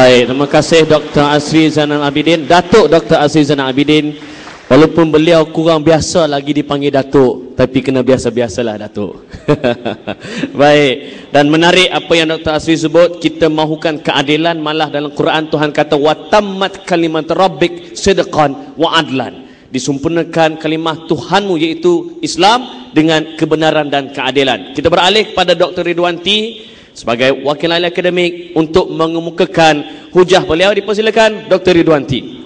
Baik, terima kasih Dr. Asri Zainal Abidin, Datuk Dr. Asri Zainal Abidin. Walaupun beliau kurang biasa lagi dipanggil Datuk, tapi kena biasa-biasalah Datuk. Baik, dan menarik apa yang Dr. Asri sebut, kita mahukan keadilan, malah dalam Quran Tuhan kata watammat kalimat rabbik sidqan wa adlan. Disempurnakan kalimah Tuhanmu iaitu Islam dengan kebenaran dan keadilan. Kita beralih kepada Dr. Ridwanti sebagai wakil ahli akademik untuk mengemukakan hujah beliau. Dipersilakan Dr. Ridwanti.